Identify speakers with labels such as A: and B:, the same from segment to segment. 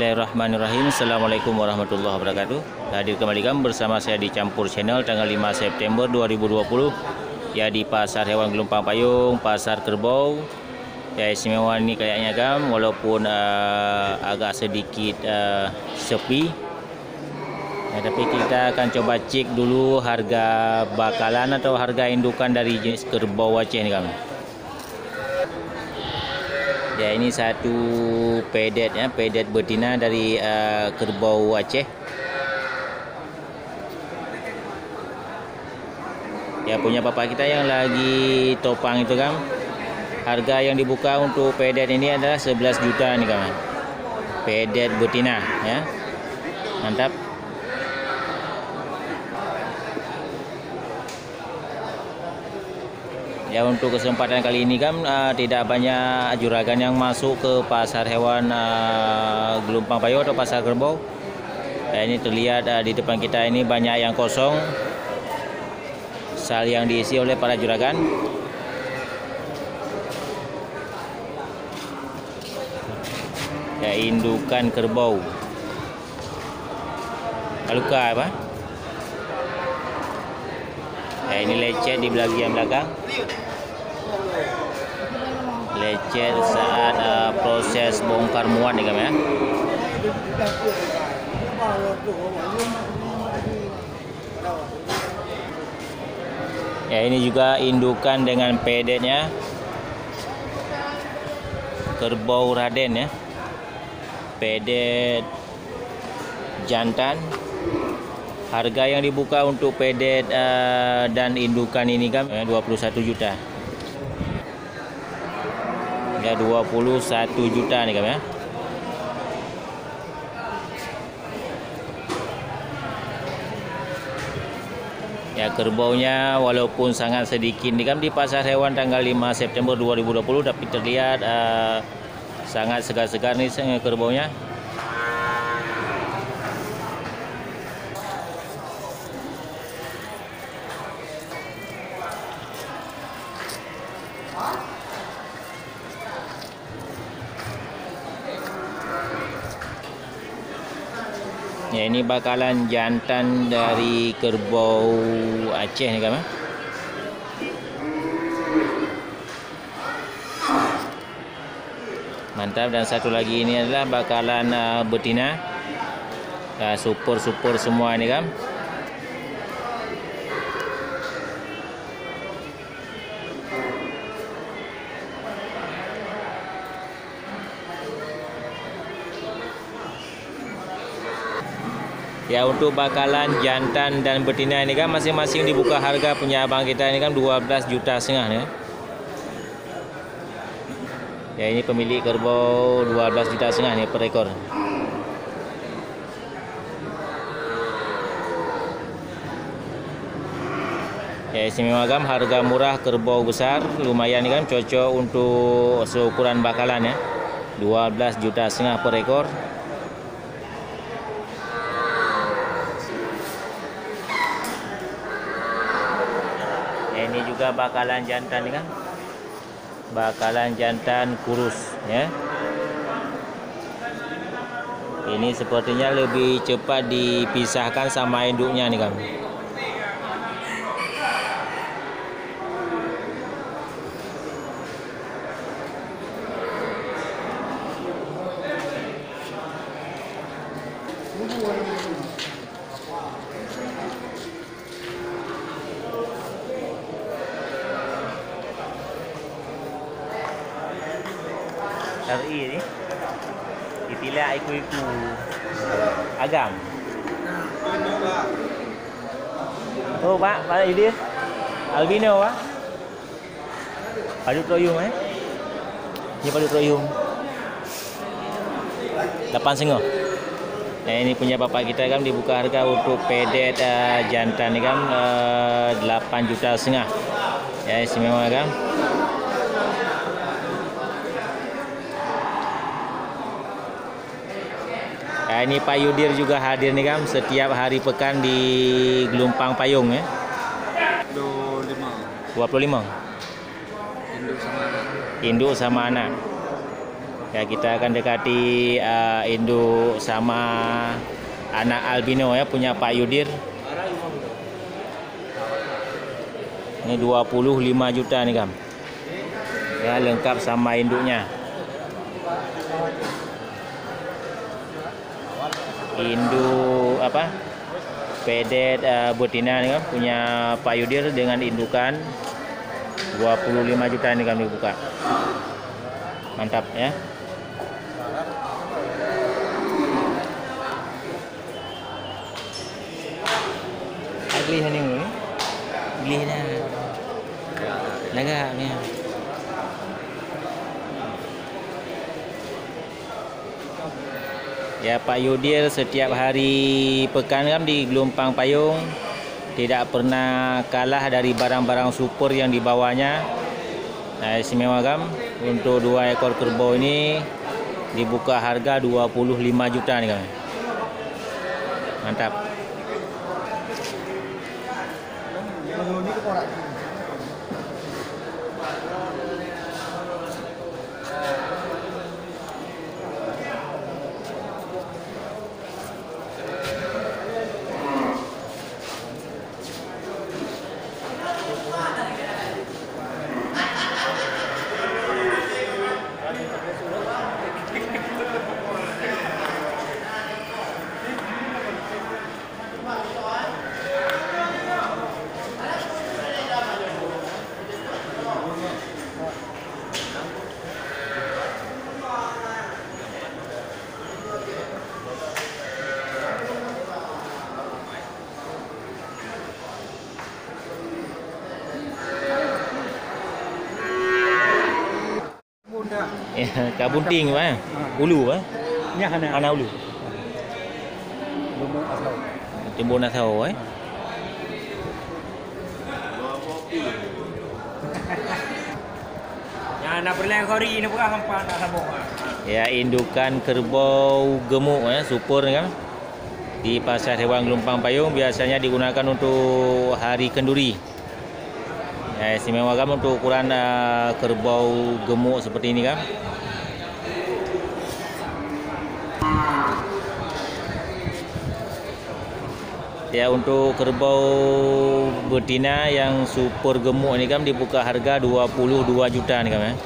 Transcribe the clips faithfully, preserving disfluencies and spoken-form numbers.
A: Bismillahirrahmanirrahim. Assalamualaikum warahmatullahi wabarakatuh. Hadir kembali kami bersama saya di Campur Channel tanggal lima September dua ribu dua puluh ya, di Pasar Hewan Gelompang Payung, Pasar Kerbau. Ya, istimewa ini kayaknya kan, walaupun uh, agak sedikit uh, sepi. Ya, tapi kita akan coba cek dulu harga bakalan atau harga indukan dari jenis kerbau Aceh ini kan. Ya, ini satu pedet ya, pedet betina dari uh, kerbau Aceh. Ya, punya bapak kita yang lagi topang itu kan. Harga yang dibuka untuk pedet ini adalah sebelas juta nih kawan. Pedet betina ya. Mantap. Ya, untuk kesempatan kali ini kan uh, tidak banyak juragan yang masuk ke pasar hewan uh, Gelompang Payung atau pasar kerbau. Ya, ini terlihat uh, di depan kita ini banyak yang kosong, sal yang diisi oleh para juragan. Ya, indukan kerbau. Aluka apa? Ya, ini lecet di bagian belakang. Lecet saat uh, proses bongkar muat nih ya. Ya, ini juga indukan dengan pedetnya kerbau Raden ya. Pedet jantan. Harga yang dibuka untuk pedet uh, dan indukan ini kan ya, dua puluh satu juta. Ya, dua puluh satu juta nih kan ya. Ya, kerbaunya walaupun sangat sedikit nih kan di pasar hewan tanggal lima September dua ribu dua puluh, tapi terlihat uh, sangat segar-segar nih kerbaunya. Ya, ini bakalan jantan dari kerbau Aceh nih kan. Mantap. Dan satu lagi ini adalah bakalan uh, betina. Ya, super-super semua ini kan. Ya, untuk bakalan jantan dan betina ini kan masing-masing dibuka harga punya abang kita ini kan dua belas juta setengah ya. Ya, ini pemilik kerbau dua belas juta setengah nih per ekor. Ya, istimewa kan harga murah kerbau besar, lumayan nih kan, cocok untuk seukuran bakalan ya. dua belas juta setengah per ekor. Ini juga bakalan jantan nih kan, bakalan jantan kurus ya. Ini sepertinya lebih cepat dipisahkan sama induknya nih kan. R I ni ditilah iku-iku agam. Oh pak, pak ini albino pak. Padu troyung eh. Ini padu troyung. Lapan sengah. Nah, ini punya bapak kita kan dibuka harga untuk pedet uh, jantan ni kan uh, delapan juta setengah. Ya, istimewa kan. Nah, ini Pak Yudir juga hadir nih kan setiap hari pekan di Gelompang Payung ya. dua puluh lima. Induk sama anak. Induk sama anak. Ya, kita akan dekati uh, induk sama anak albino ya, punya Pak Yudir. Ini dua puluh lima juta nih, Kam. Ya, lengkap sama induknya. Induk apa? Pedet uh, betina nih, Kam, punya Pak Yudir dengan indukan dua puluh lima juta nih, Kam, dibuka. Mantap ya. Agli hani dulu ni. Agli dah. Lagak ni. Ya, Pak Yudir setiap hari pekan, Kam, di Gelompang Payung tidak pernah kalah dari barang-barang super yang dibawanya. Nah, istimewa, Kam. Untuk dua ekor kerbau ini dibuka harga dua puluh lima juta nih, Kam. Mantap. Ya, kabunting apa? Ulu apa?
B: Nya hana.
A: Hana ulu.
B: Lumbung asal.
A: Timbul nak tahu eh.
B: Ya nak berlain kori ni bukan hampa nak sambung.
A: Ya, indukan kerbau gemuk ya, super kan. Di Pasar Hewan Gelompang Payung biasanya digunakan untuk hari kenduri. Ya, istimewa, Kam, untuk ukuran uh, kerbau gemuk seperti ini, Kam. Ya, untuk kerbau betina yang super gemuk ini, Kam, dibuka harga dua puluh dua juta nih, Kam ya.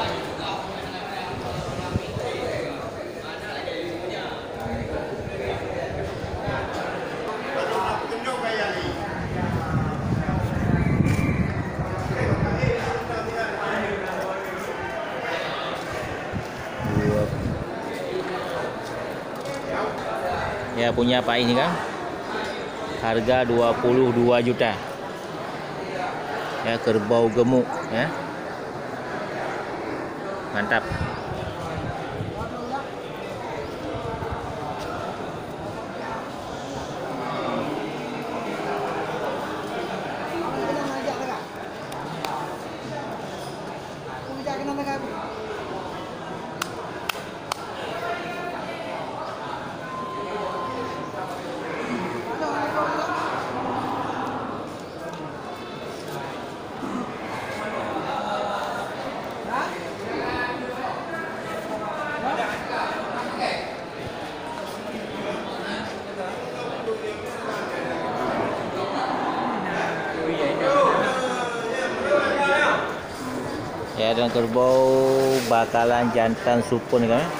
A: Ya, punya Pak ini, Kam. Harga dua puluh dua juta. Ya, kerbau gemuk ya. Mantap. Ya, dan kerbau bakalan jantan super nih, Kam.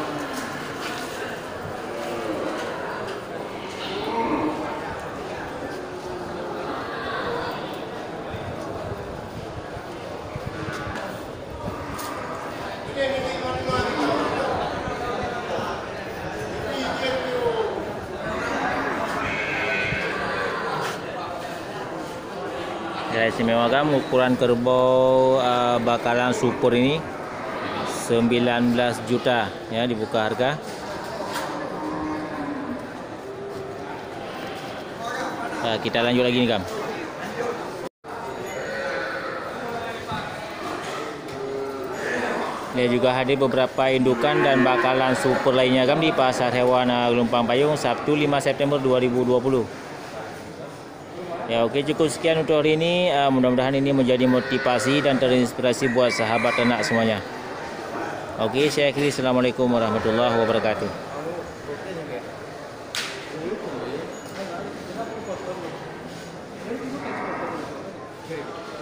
A: Ya, istimewa, Kam, ukuran kerbau uh, bakalan super ini sembilan belas juta ya, dibuka harga. Nah, kita lanjut lagi nih, Kam. Ini juga hadir beberapa indukan dan bakalan super lainnya, Kam, di Pasar Hewan Gelompang Payung Sabtu lima September dua ribu dua puluh. Ya, oke, cukup sekian untuk hari ini. Uh, mudah-mudahan ini menjadi motivasi dan terinspirasi buat sahabat ternak semuanya. Okey, saya akhiri. Assalamualaikum warahmatullahi wabarakatuh.
C: Okay.